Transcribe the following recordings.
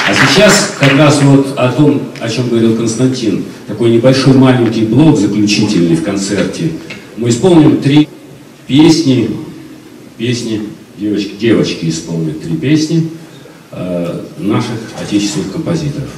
А сейчас как раз вот о том, о чем говорил Константин, такой небольшой маленький блок заключительный в концерте. Мы исполним 3 песни, девочки исполнят 3 песни наших отечественных композиторов.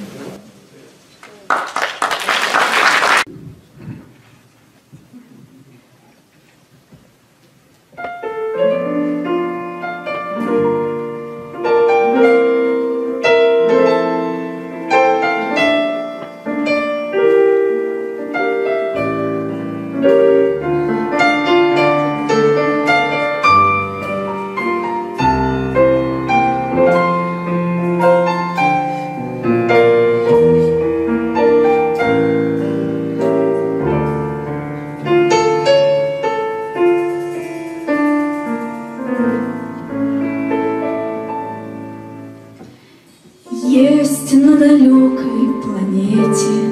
Есть на далекой планете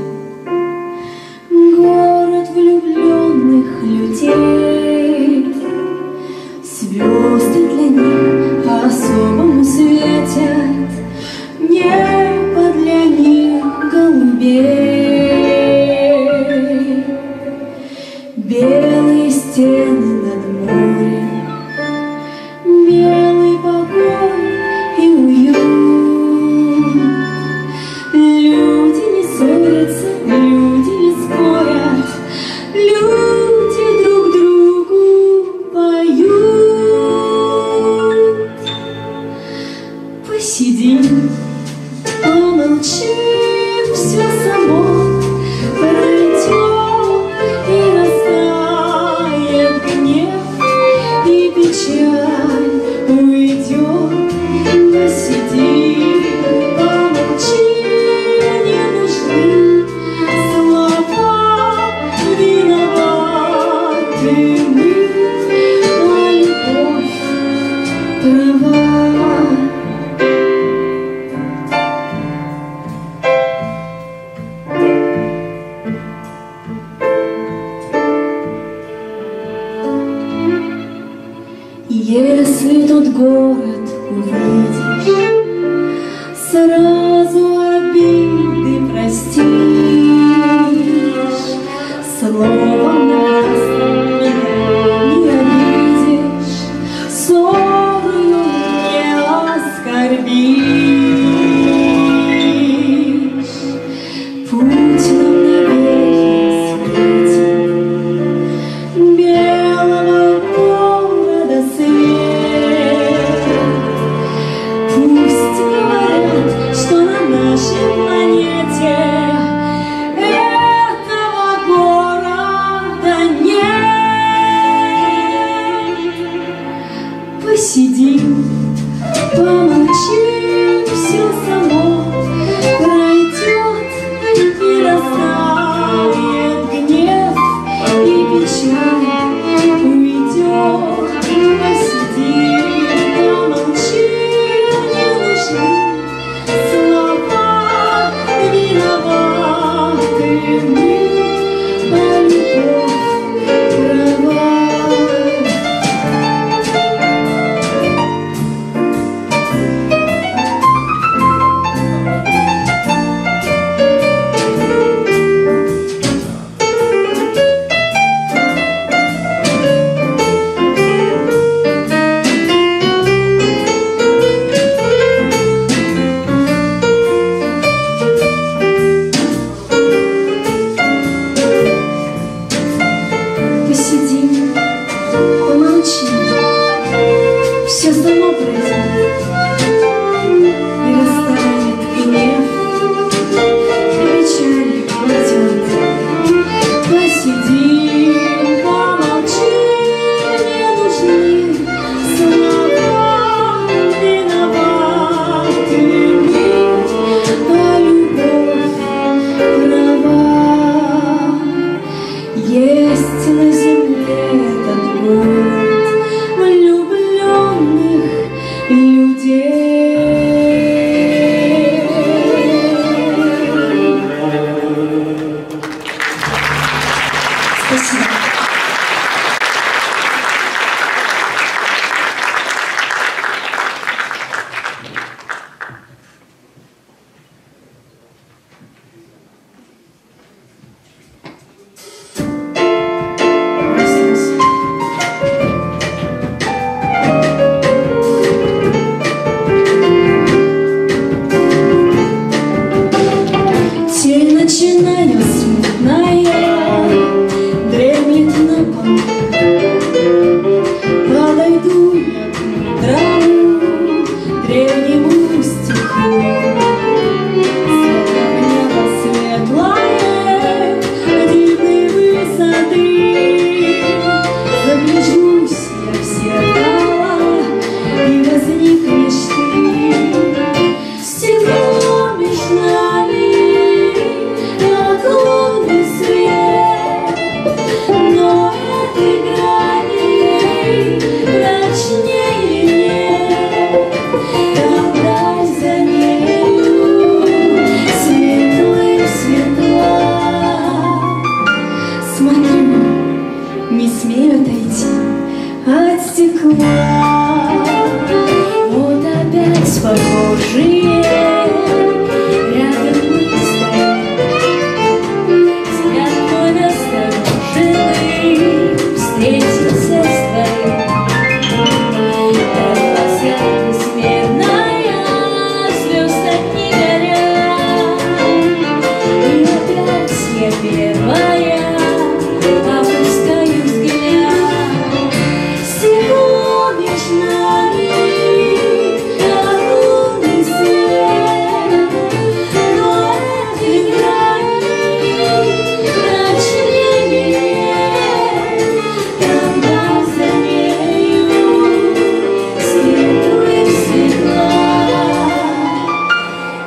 город влюбленных людей. Звезды для них по-особому светят, небо для них голубей. Белые стены над морем, белый покой и уют. Люди не ссорятся, люди не спорят, люди друг другу поют. Посидим, помолчим, все само пройдет, и растает гнев, и печаль уйдет. Посидим, помолчим, не нужны слова, виноваты мы, а любовь права. Если тот город увидишь, сразу обиды простишь. Словом нас меня не обидишь, ссорою не оскорбишь. Путь нам навеки светит, белого города свет. Пусть говорят, что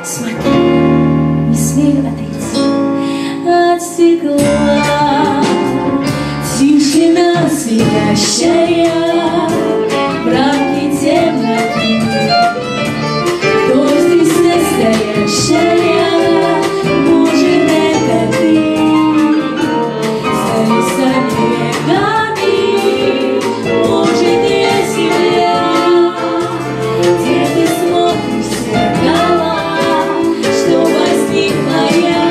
Смотрю, не смею отойти от стекла. Тишина светящая, мраки темноты. Кто здесь настоящая? Может, это ты? За лесами, веками, может, я земля, где ты смотришь в зеркало, что возникла я.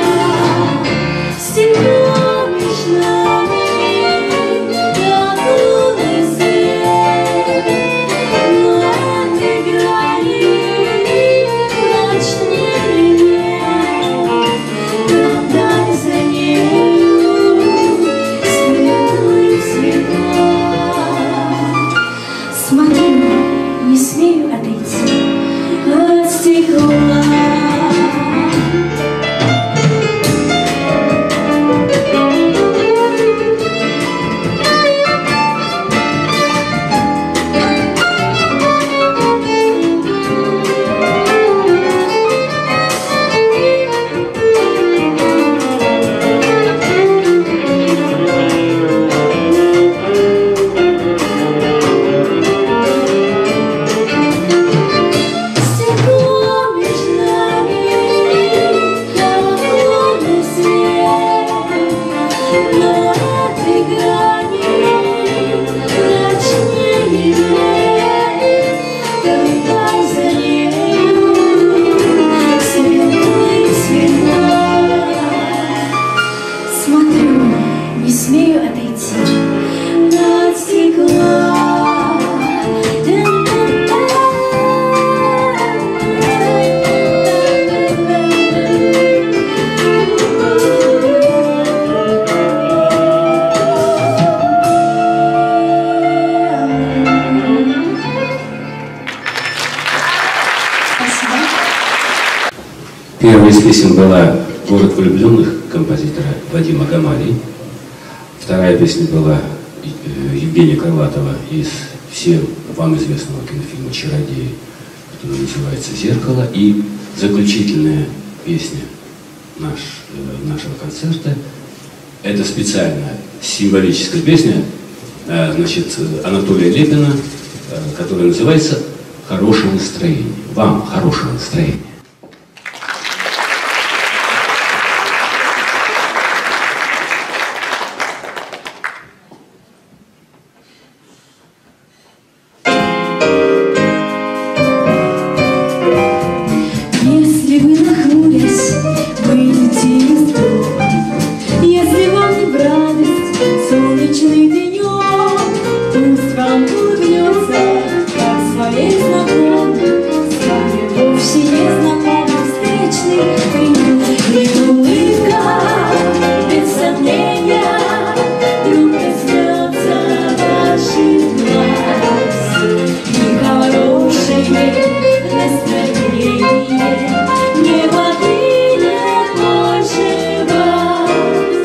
Стекло между нами, как лунный свет, но этой грани мрачнее нет. Наблюдай за нею светлые цвета. Смотрю, не смею отойти от стекла. Не смею отойти от стекла. Первая из песен была «Город влюбленных» композитора Вадима Гамали. Вторая песня была Евгения Крылатова из всем вам известного кинофильма «Чародеи», который называется «Зеркало». И заключительная песня нашего концерта – это специальная символическая песня, значит, Анатолия Лепина, которая называется «Хорошее настроение». Вам хорошего настроения. Если вы, нахмурясь, выйдете из дома, если вам не в радость солнечный денек, пусть вам улыбнется, как своей знакомой, с вами вовсе незнакомый встречный прием. И улыбка, без сомнения, вдруг коснется ваших глаз, и хорошее настроение не покинет больше вас.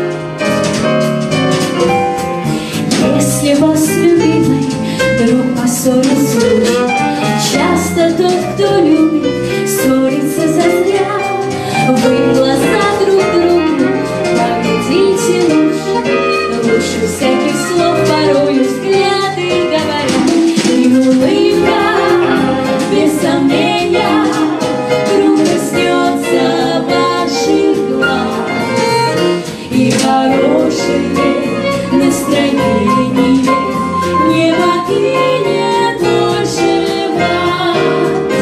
Если вас любимый друг поссорит случай, часто тот, кто любит, ссорится зазря. Вы глаза друг другу поглядите лучше всяких слов, порою взгляды говорят. И улыбка, без сомнения, вдруг коснется ваших глаз, и хорошее настроение не покинет больше вас.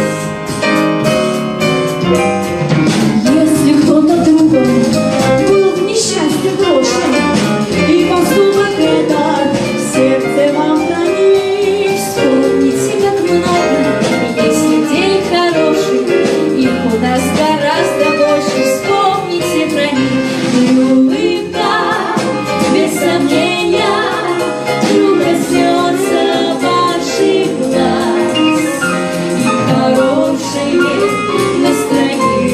Если кто-то другой был в несчастье брошен, и поступок этот в сердце вам хранит, вспомните, как много есть людей хороших, их у нас гораздо больше, вспомните про них. И улыбка, без сомнения, вдруг коснется ваших глаз, и хорошее настроение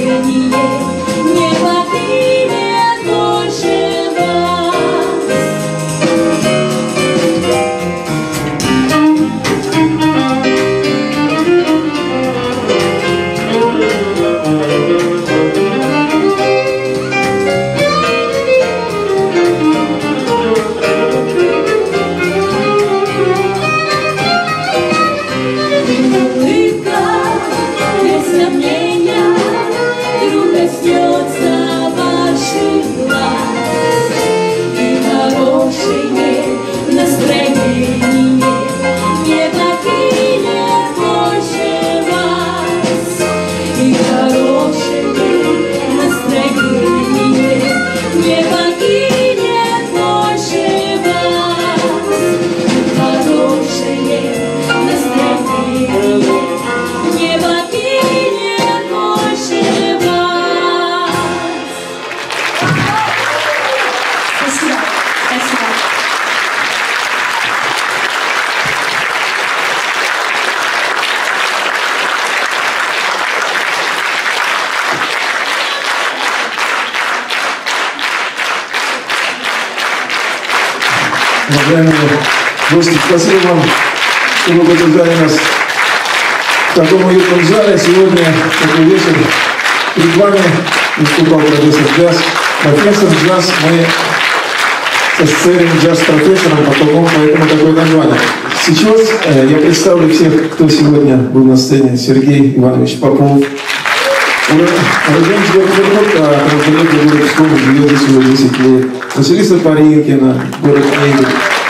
уважаемые гости, спасибо вам, что вы поддержали нас в таком уютном зале. Сегодня такой вечер перед вами выступал профессор джаз, профессор джаз. Мы сценим джаз-профессором, поэтому такое название. Сейчас я представлю всех, кто сегодня был на сцене. Сергей Иванович Попов. Уроженец города Иркутска, разделитель города Псков, живет здесь уже 10 лет. Василиса Паринкина, город Киев,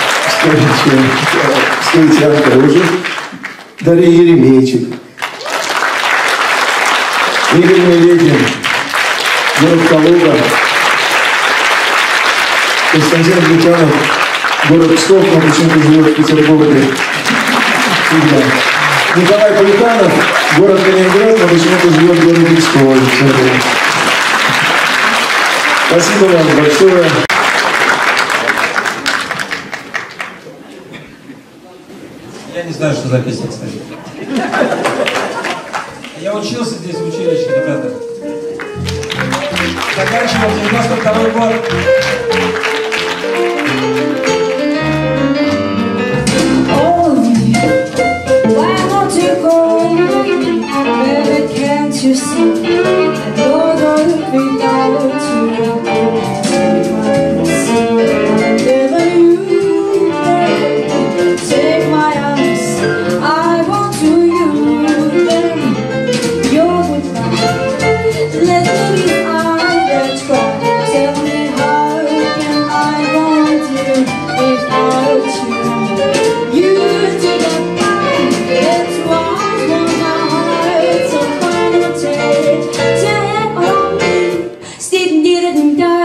псковитянка уже. Дарья Еремейчик. Игорь Меледин, город Калуга. Константин Британов, город Псков, но почему-то живет в Петербурге. Николай Поликанов, город Калининград, но почему-то живет в городе Пскове. Спасибо вам большое. Я не знаю, что за песня, кстати. Я учился здесь в училище, ребята. Заканчивал 92-й год. You see, and you're gonna be down to whenever you take my arms, I want to use them. Your goodbye, let me be I try. Tell me how can I want you without you? You did not mind, that's why my heart's so take on me, didn't die.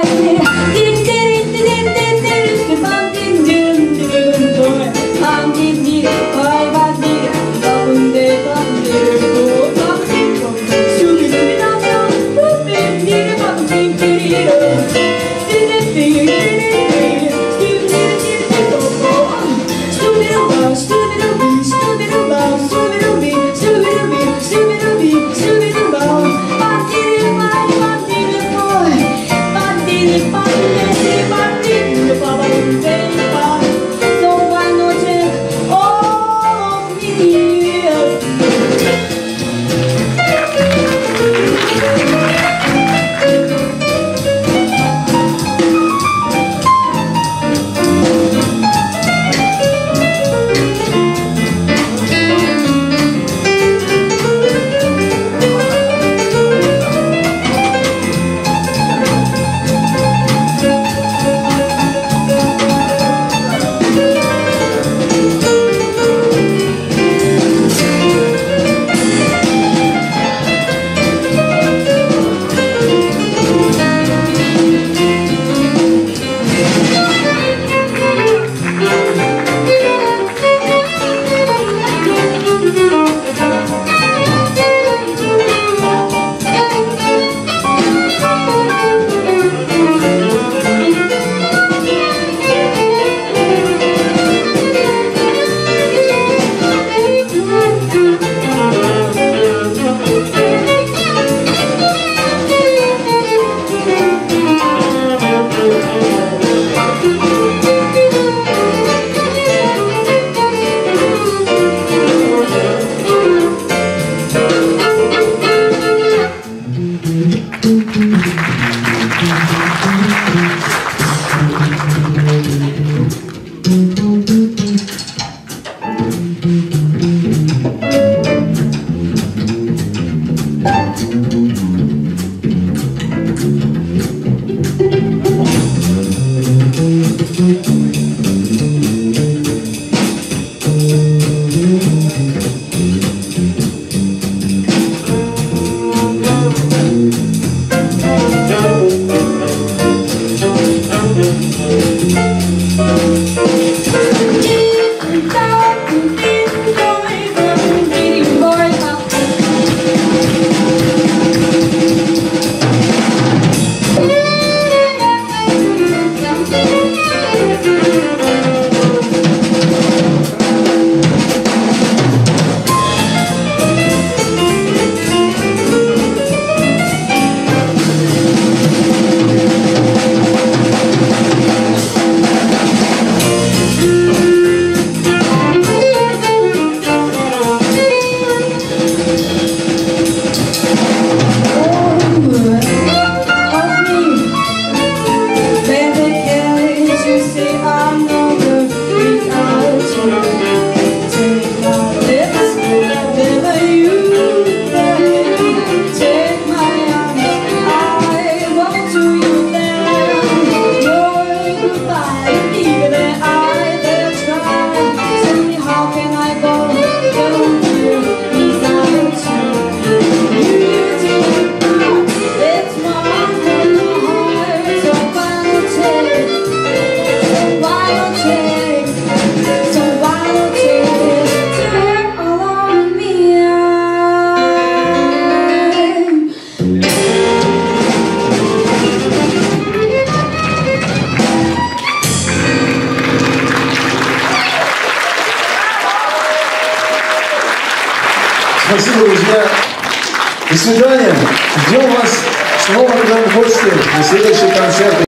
Спасибо, друзья. До свидания. Ждем вас снова к нам в гости на следующий концерт.